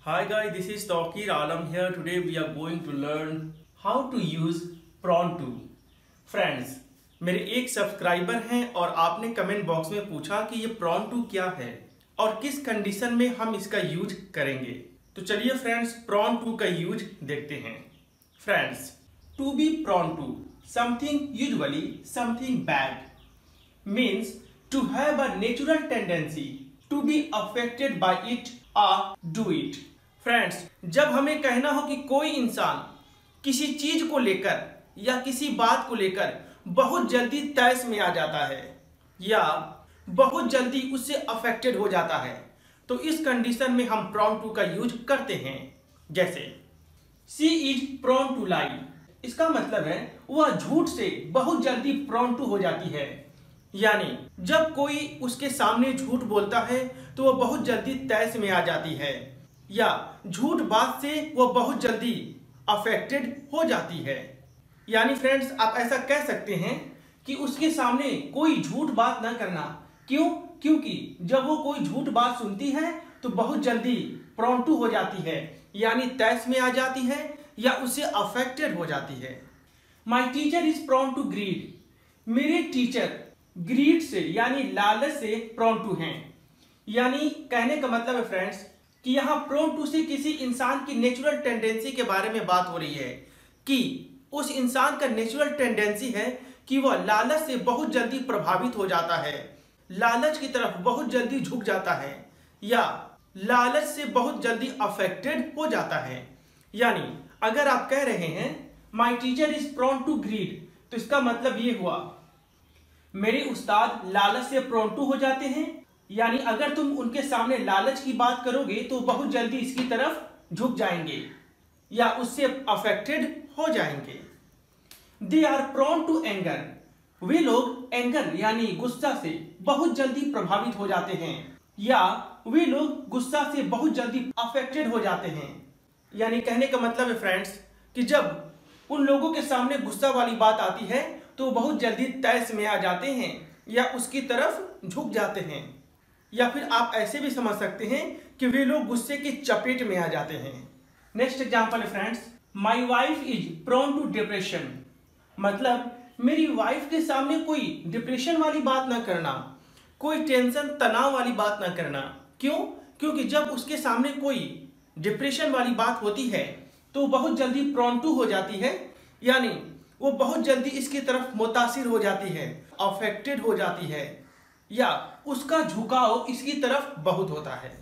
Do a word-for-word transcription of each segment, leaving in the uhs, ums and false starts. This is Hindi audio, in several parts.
Hi guys, this is Tawqir Alam here. Today we are going to learn how to use Pronto. Friends, मेरे एक सब्सक्राइबर हैं और आपने कमेंट बॉक्स में पूछा कि ये Pronto क्या है और किस कंडीशन में हम इसका यूज करेंगे। तो चलिए फ्रेंड्स, Pronto का यूज देखते हैं। Friends, to be Pronto, something usually something bad means to have a natural tendency to be affected by it or do it. Friends, जब हमें कहना हो कि कोई इंसान किसी चीज को लेकर या किसी बात को लेकर बहुत जल्दी तैस में आ जाता है या बहुत जल्दी उससे अफेक्टेड हो जाता है, तो इस कंडीशन में हम प्रोन टू का यूज करते हैं। जैसे she is prone to lie, इसका मतलब है वह झूठ से बहुत जल्दी प्रोन टू हो जाती है। यानी जब कोई उसके सामने झूठ बोलता है तो वह बहुत जल्दी तैस में आ जाती है या झूठ बात से वह बहुत जल्दी अफेक्टेड हो जाती है। यानी फ्रेंड्स, आप ऐसा कह सकते हैं कि उसके सामने कोई झूठ बात न करना। क्यों? क्योंकि जब वो कोई झूठ बात सुनती है तो बहुत जल्दी प्रोंटू हो जाती है, यानी तैस में आ जाती है या उससे अफेक्टेड हो जाती है। My teacher is prone to greed, मेरे टीचर ग्रीड से यानी लालच से प्रोन टू हैं। यानी कहने का मतलब है फ्रेंड्स कि यहाँ प्रोन टू से किसी इंसान की नेचुरल टेंडेंसी के बारे में बात हो रही है कि उस इंसान का नेचुरल टेंडेंसी है कि वह लालच से बहुत जल्दी प्रभावित हो जाता है, लालच की तरफ बहुत जल्दी झुक जाता है या लालच से बहुत जल्दी अफेक्टेड हो जाता है। यानी अगर आप कह रहे हैं my teacher is prone to greed, तो इसका मतलब ये हुआ मेरे उस्ताद लालच से प्रोन टू हो जाते हैं। यानी अगर तुम उनके सामने लालच की बात करोगे तो बहुत जल्दी इसकी तरफ झुक जाएंगे या उससे अफेक्टेड हो जाएंगे। They are prone to anger, वे लोग एंगर यानी गुस्सा से बहुत जल्दी प्रभावित हो जाते हैं या वे लोग गुस्सा से बहुत जल्दी अफेक्टेड हो जाते हैं। यानी कहने का मतलब है फ्रेंड्स कि जब उन लोगों के सामने गुस्सा वाली बात आती है तो बहुत जल्दी तैस में आ जाते हैं या उसकी तरफ झुक जाते हैं। या फिर आप ऐसे भी समझ सकते हैं कि वे लोग गुस्से की चपेट में आ जाते हैं। नेक्स्ट एग्जांपल है friends, my wife is prone to depression, मतलब मेरी वाइफ के सामने कोई डिप्रेशन वाली बात ना करना, कोई टेंशन तनाव वाली बात ना करना। क्यों? क्योंकि जब उसके सामने कोई डिप्रेशन वाली बात होती है तो बहुत जल्दी प्रोन टू हो जाती है, यानी वो बहुत जल्दी इसकी तरफ मुतासिर हो जाती है, अफेक्टेड हो जाती है या उसका झुकाव इसकी तरफ बहुत होता है।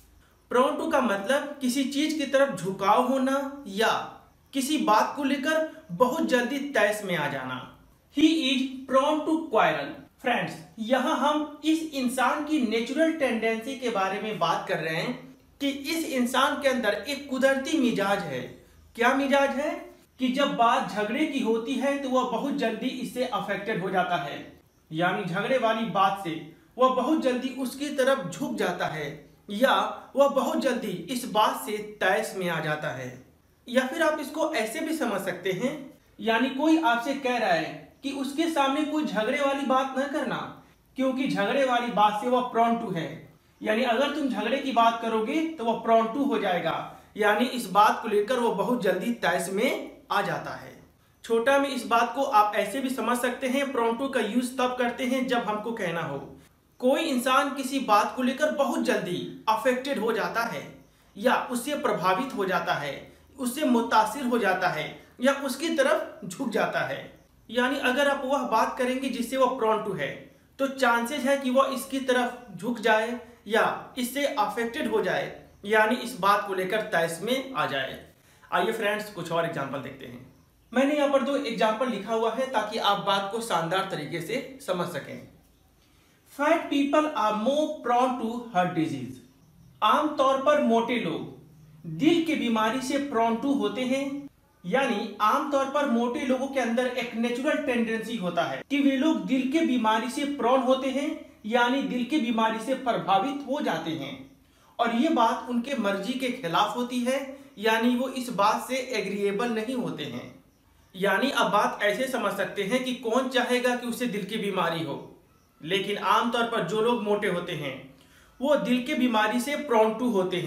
प्रोन टू का मतलब किसी चीज की तरफ झुकाव होना या किसी बात को लेकर बहुत जल्दी तैस में आ जाना। He is prone to quarrel, friends यहां हम इस इंसान की नेचुरल टेंडेंसी के बारे में बात कर रहे हैं कि इस इंसान के अंदर एक कुदरती मिजाज है। क्या मिजाज है? कि जब बात झगड़े की होती है तो वह बहुत जल्दी इससे अफेक्टेड हो जाता है, यानी झगड़े वाली बात से वह बहुत जल्दी उसकी तरफ झुक जाता है या वह बहुत जल्दी इस बात से तैस में आ जाता है। या फिर आप इसको ऐसे भी समझ सकते हैं, यानी कोई आपसे कह रहा है कि उसके सामने कोई झगड़े वाली बात न करना, क्योंकि झगड़े वाली बात से वह प्रोन टू है। यानी अगर तुम झगड़े की बात करोगे तो वह प्रोन टू हो जाएगा, यानी इस बात को लेकर वह बहुत जल्दी तैस में आ जाता है। छोटा में इस बात को आप ऐसे भी समझ सकते हैं, प्रोन टू का यूज तब करते हैं जब हमको कहना हो कोई इंसान किसी बात को लेकर बहुत जल्दी अफेक्टेड हो जाता है या उससे प्रभावित हो जाता है, उससे मुतासिर हो जाता है या उसकी तरफ झुक जाता है। यानी अगर आप वह बात करेंगे जिससे वह प्रोन टू है तो चांसेस है कि वह इसकी तरफ झुक जाए या इससे अफेक्टेड हो जाए, यानी इस बात को लेकर तैस में आ जाए। आइए फ्रेंड्स, कुछ और एग्जाम्पल देखते हैं। मैंने यहाँ पर दो एग्जाम्पल लिखा हुआ है ताकि आप बात को शानदार तरीके से समझ सकें। Fat people are more prone to heart disease, आमतौर पर मोटे लोग दिल की बीमारी से प्रोन टू होते हैं। यानी आमतौर पर मोटे लोगों के अंदर एक नेचुरल टेंडेंसी होता है कि वे लोग दिल के बीमारी से प्रोन होते हैं, यानी दिल की बीमारी से प्रभावित हो जाते हैं और ये बात उनके मर्जी के खिलाफ होती है, यानी वो इस बात से एग्रीएबल नहीं होते हैं। यानी अब बात ऐसे समझ सकते हैं कि कौन चाहेगा कि उसे दिल की बीमारी हो, लेकिन आमतौर पर जो लोग मोटे होते हैं वो दिल की बीमारी से प्रोन टू होते हैं,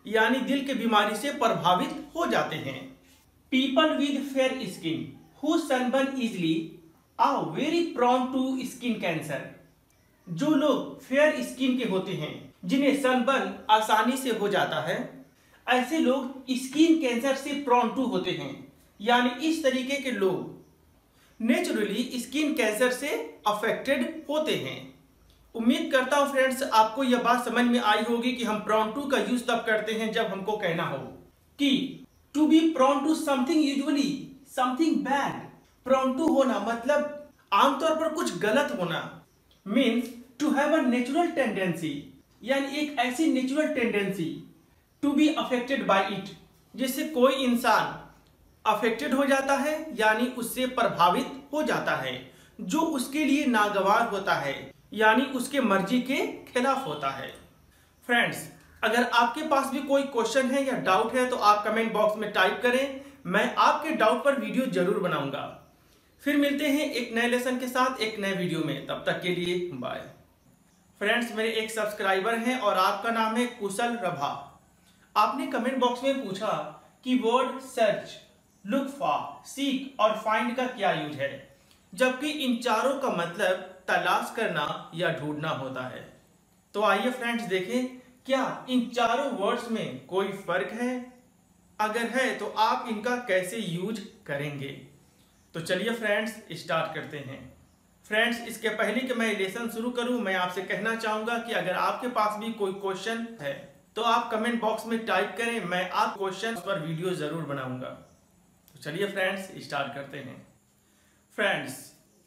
यानी दिल की बीमारी से प्रभावित हो जाते हैं। People with fair skin who sunburn easily are very prone to skin cancer. जो लोग फेयर स्किन के होते हैं, जिन्हें सनबर्न आसानी से हो जाता है, ऐसे लोग स्किन कैंसर से प्रोन टू होते हैं। यानी इस तरीके के लोग नेचुरली स्किन कैंसर से अफेक्टेड होते हैं। उम्मीद करता हूं फ्रेंड्स आपको यह बात समझ में आई होगी कि हम प्रोन टू का यूज तब करते हैं जब हमको कहना हो कि to be prone to something usually something bad. Prone to होना मतलब आमतौर पर कुछ गलत होना, means to have a natural tendency, यानी एक ऐसी natural tendency to be affected by it, जिससे कोई इंसान अफेक्टेड हो जाता है, यानी उससे प्रभावित हो जाता है, जो उसके लिए नागवार होता है, यानी उसके मर्जी के खिलाफ होता है। फ्रेंड्स, अगर आपके पास भी कोई क्वेश्चन है या डाउट है तो आप कमेंट बॉक्स में टाइप करें, मैं आपके डाउट पर वीडियो जरूर बनाऊंगा। फिर मिलते हैं एक नए लेसन के साथ एक नए वीडियो में, तब तक के लिए बाय। फ्रेंड्स, मेरे एक सब्सक्राइबर हैं और आपका नाम है कुशल रभा। आपने कमेंट बॉक्स में पूछा कि word search, look for, seek और फाइंड का क्या यूज है, जबकि इन चारों का मतलब तलाश करना या ढूंढना होता है। तो आइए फ्रेंड्स देखें, क्या इन चारों वर्ड्स में कोई फर्क है? अगर है तो आप इनका कैसे यूज करेंगे। तो चलिए फ्रेंड्स स्टार्ट करते हैं। फ्रेंड्स, इसके पहले कि मैं लेसन शुरू करूं, मैं आपसे कहना चाहूंगा कि अगर आपके पास भी कोई क्वेश्चन है तो आप कमेंट बॉक्स में टाइप करें, मैं आप क्वेश्चन पर वीडियो जरूर बनाऊंगा। तो चलिए फ्रेंड्स स्टार्ट करते हैं। Friends,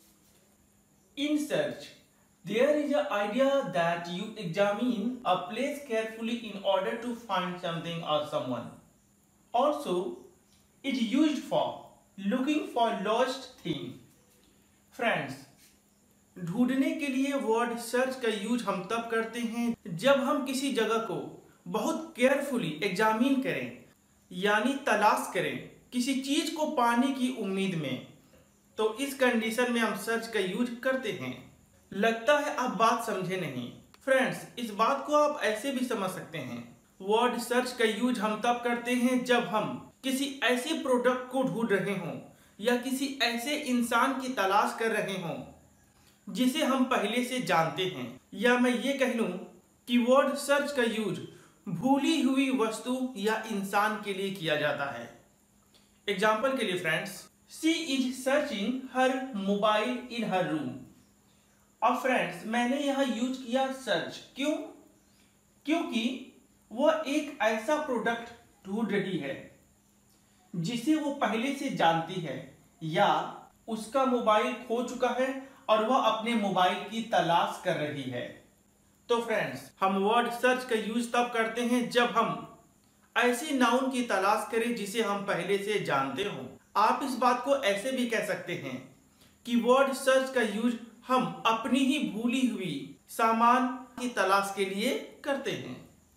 in search there is an idea that you examine a place carefully in order to find something or someone. Also, it's used for looking for lost thing. Friends, ढूंढने के लिए वर्ड सर्च का यूज हम तब करते हैं जब हम किसी जगह को बहुत केयरफुली एग्जामिन करें, यानी तलाश करें किसी चीज को पाने की उम्मीद में। तो इस कंडीशन में हम सर्च का यूज करते हैं। लगता है आप बात समझे नहीं। फ्रेंड्स, इस बात को आप ऐसे भी समझ सकते हैं, वर्ड सर्च का यूज हम तब करते हैं जब हम किसी ऐसे प्रोडक्ट को ढूंढ रहे हों या किसी ऐसे इंसान की तलाश कर रहे हों जिसे हम पहले से जानते हैं, या मैं ये कह लूं कि वर्ड सर्च का यूज भूली हुई वस्तु या इंसान के लिए किया जाता है। एग्जाम्पल के लिए friends, she is searching her mobile in her room. अब फ्रेंड्स, मैंने यहाँ यूज किया सर्च, क्यों? क्योंकि वह एक ऐसा प्रोडक्ट ढूंढ रही है जिसे वो पहले से जानती है, या उसका मोबाइल खो चुका है और वह अपने मोबाइल की तलाश कर रही है। तो फ्रेंड्स, हम वर्ड सर्च का यूज तब करते हैं जब हम ऐसे नाउन की तलाश करें जिसे हम पहले से जानते हो। आप इस बात को ऐसे भी कह सकते हैं कि वर्ड सर्च का यूज हम अपनी ही भूली हुई सामान की तलाश के लिए करते हैं।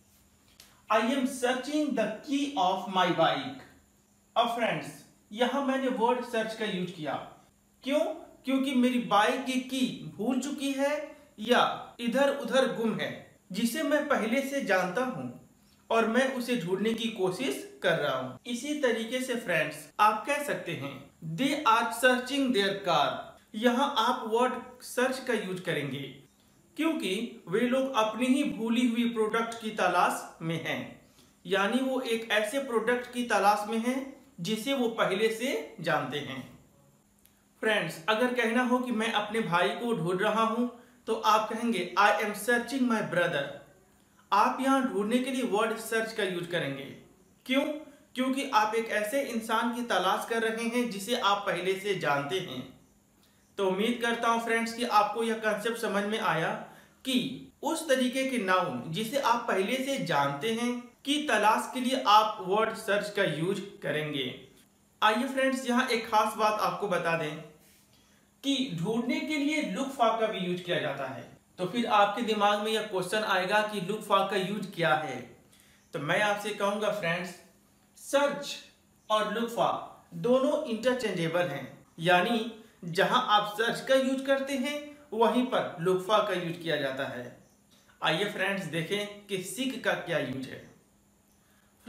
I am searching the key of my bike. अब फ्रेंड्स, यहां मैंने वर्ड सर्च का यूज किया, क्यों? क्योंकि मेरी बाइक की की भूल चुकी है या इधर उधर गुम है, जिसे मैं पहले से जानता हूं और मैं उसे ढूंढने की कोशिश कर रहा हूं। इसी तरीके से फ्रेंड्स, आप कह सकते हैं they are searching their car. यहां आप वर्ड सर्च का यूज करेंगे क्योंकि वे लोग अपनी ही भूली हुई प्रोडक्ट की तलाश में हैं, यानी वो एक ऐसे प्रोडक्ट की तलाश में हैं जिसे वो पहले से जानते हैं। फ्रेंड्स, अगर कहना हो कि मैं अपने भाई को ढूंढ रहा हूं तो आप कहेंगे I am searching my brother. आप यहां ढूंढने के लिए वर्ड सर्च का यूज करेंगे, क्यों? क्योंकि आप एक ऐसे इंसान की तलाश कर रहे हैं जिसे आप पहले से जानते हैं। तो उम्मीद करता हूं फ्रेंड्स कि आपको यह कंसेप्ट समझ में आया कि उस तरीके के नाउन जिसे आप पहले से जानते हैं की तलाश के लिए आप वर्ड सर्च का यूज करेंगे। आइए फ्रेंड्स, यहाँ एक खास बात आपको बता दें कि ढूंढने के लिए लुक फॉर का भी यूज किया जाता है। तो फिर आपके दिमाग में यह क्वेश्चन आएगा कि लुक फॉर का यूज क्या है। तो मैं आपसे कहूंगा फ्रेंड्स, सर्च और लुक फॉर दोनों इंटरचेंजेबल हैं, यानी जहां आप सर्च का यूज करते हैं वहीं पर लुक फॉर का यूज किया जाता है। आइए फ्रेंड्स देखें कि सीक का क्या यूज है।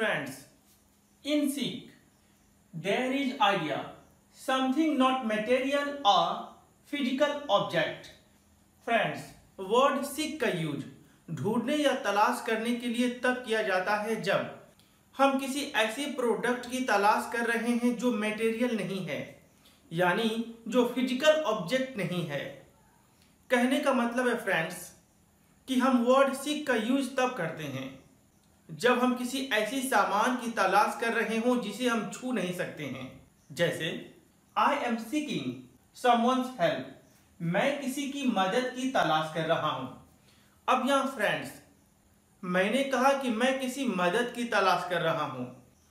Friends, in seek, there is idea, something not material or physical object. Friends, word seek का यूज ढूंढने या तलाश करने के लिए तब किया जाता है जब हम किसी ऐसे प्रोडक्ट की तलाश कर रहे हैं जो मटेरियल नहीं है, यानी जो फिजिकल ऑब्जेक्ट नहीं है। कहने का मतलब है फ्रेंड्स कि हम वर्ड सीक का यूज तब करते हैं जब हम किसी ऐसी सामान की तलाश कर रहे हों जिसे हम छू नहीं सकते हैं। जैसे I am seeking someone's help, मैं किसी की मदद की तलाश कर रहा हूं। अब यहां फ्रेंड्स मैंने कहा कि मैं किसी मदद की तलाश कर रहा हूं।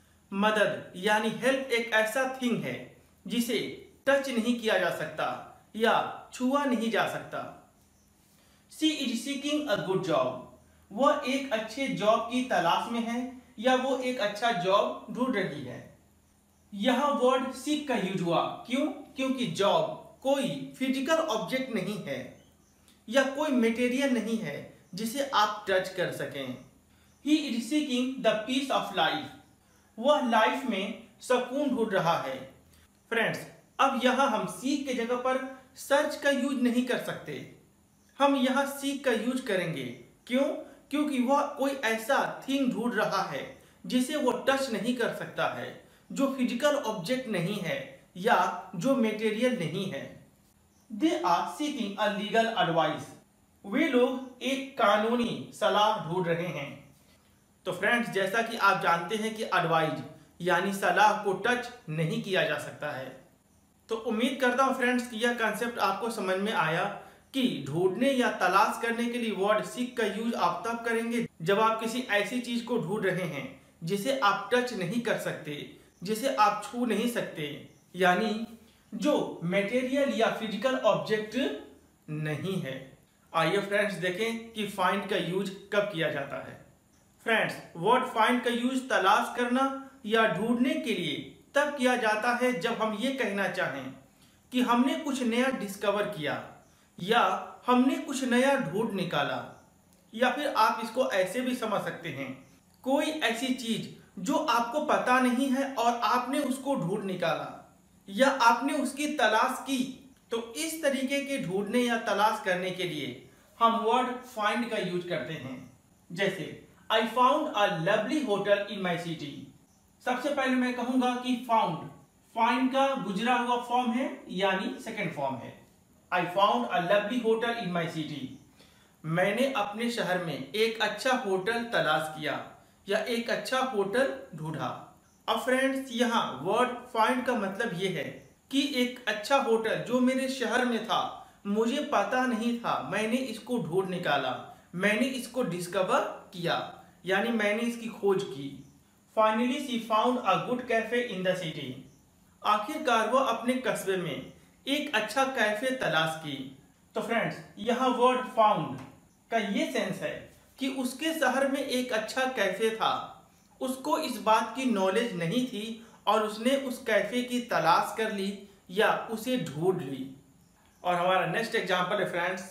मदद यानी हेल्प एक ऐसा थिंग है जिसे टच नहीं किया जा सकता या छुआ नहीं जा सकता। She is seeking a good job, वह एक अच्छे जॉब की तलाश में है या वो एक अच्छा जॉब ढूंढ रही है। यहां वर्ड सीक का यूज हुआ, क्यों? क्योंकि जॉब कोई फिजिकल ऑब्जेक्ट नहीं है या कोई मटेरियल नहीं है जिसे आप टच कर सकें। He is seeking the peace of life, वह लाइफ में सुकून ढूंढ रहा है। फ्रेंड्स, अब यहां हम सीक के जगह पर सर्च का यूज नहीं कर सकते, हम यहां सीक का यूज करेंगे। क्यों? क्योंकि वह कोई ऐसा थिंग ढूंढ रहा है जिसे वो टच नहीं कर सकता है, जो फिजिकल ऑब्जेक्ट नहीं है या जो मटेरियल नहीं है। They are seeking a legal advice, वे लोग एक कानूनी सलाह ढूंढ रहे हैं। तो फ्रेंड्स, जैसा कि आप जानते हैं कि एडवाइस यानी सलाह को टच नहीं किया जा सकता है। तो उम्मीद करता हूं फ्रेंड्स कि यह कंसेप्ट आपको समझ में आया कि ढूंढने या तलाश करने के लिए वर्ड सीक का यूज आप तब करेंगे जब आप किसी ऐसी चीज को ढूंढ रहे हैं जिसे आप टच नहीं कर सकते, जिसे आप छू नहीं सकते, यानी जो मटेरियल या फिजिकल ऑब्जेक्ट नहीं है। आइए फ्रेंड्स देखें कि फाइंड का यूज कब किया जाता है। फ्रेंड्स, वर्ड फाइंड का यूज तलाश करना या ढूंढने के लिए तब किया जाता है जब हम ये कहना चाहें कि हमने कुछ नया डिस्कवर किया या हमने कुछ नया ढूंढ निकाला, या फिर आप इसको ऐसे भी समझ सकते हैं, कोई ऐसी चीज जो आपको पता नहीं है और आपने उसको ढूंढ निकाला या आपने उसकी तलाश की। तो इस तरीके के ढूंढने या तलाश करने के लिए हम वर्ड फाइंड का यूज करते हैं। जैसे I found a lovely hotel in my city. सबसे पहले मैं कहूंगा कि फाउंड फाइंड का गुजरा हुआ फॉर्म है, यानी सेकेंड फॉर्म है। I found a lovely hotel in my city, मैंने अपने शहर में एक अच्छा होटल तलाश किया या एक अच्छा होटल ढूंढा। अब फ्रेंड्स, यहाँ वर्ड फाइंड का मतलब ये है कि एक अच्छा होटल जो मेरे शहर में था, मुझे पता नहीं था, मैंने इसको ढूंढ निकाला, मैंने इसको डिस्कवर किया, यानी मैंने इसकी खोज की। Finally she found a good cafe in the city, आखिरकार वह अपने कस्बे में एक अच्छा कैफे तलाश की। तो फ्रेंड्स, यहाँ वर्ड फाउंड का ये सेंस है कि उसके शहर में एक अच्छा कैफे था, उसको इस बात की नॉलेज नहीं थी और उसने उस कैफे की तलाश कर ली या उसे ढूंढ ली। और हमारा नेक्स्ट एग्जांपल है friends,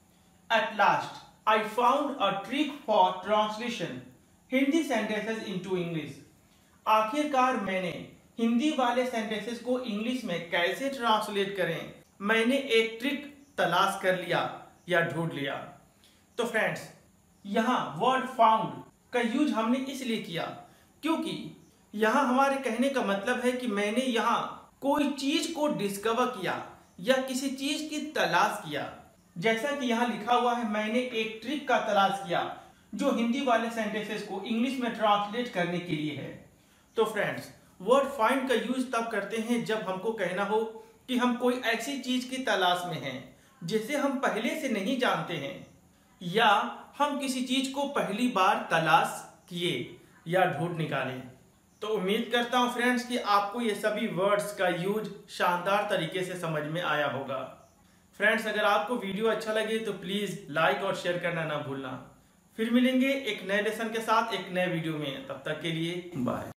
at last I found a trick for translation Hindi sentences into English, आखिरकार मैंने हिंदी वाले सेंटेंसेस को इंग्लिश में कैसे ट्रांसलेट करें, मैंने एक ट्रिक तलाश कर लिया या ढूंढ लिया। तो फ्रेंड्स, यहाँ वर्ड फाउंड का यूज हमने इसलिए किया क्योंकि यहाँ हमारे कहने का मतलब है कि मैंने यहाँ कोई चीज को डिस्कवर किया या किसी चीज की तलाश किया। जैसा कि यहाँ लिखा हुआ है, मैंने एक ट्रिक का तलाश किया जो हिंदी वाले सेंटेंसेस को इंग्लिश में ट्रांसलेट करने के लिए है। तो फ्रेंड्स, वर्ड फाइंड का यूज तब करते हैं जब हमको कहना हो कि हम कोई ऐसी चीज की तलाश में हैं जिसे हम पहले से नहीं जानते हैं, या हम किसी चीज को पहली बार तलाश किए या ढूंढ निकाले। तो उम्मीद करता हूं फ्रेंड्स कि आपको ये सभी वर्ड्स का यूज शानदार तरीके से समझ में आया होगा। फ्रेंड्स, अगर आपको वीडियो अच्छा लगे तो प्लीज लाइक और शेयर करना ना भूलना। फिर मिलेंगे एक नए लेसन के साथ एक नए वीडियो में, तब तक के लिए बाय।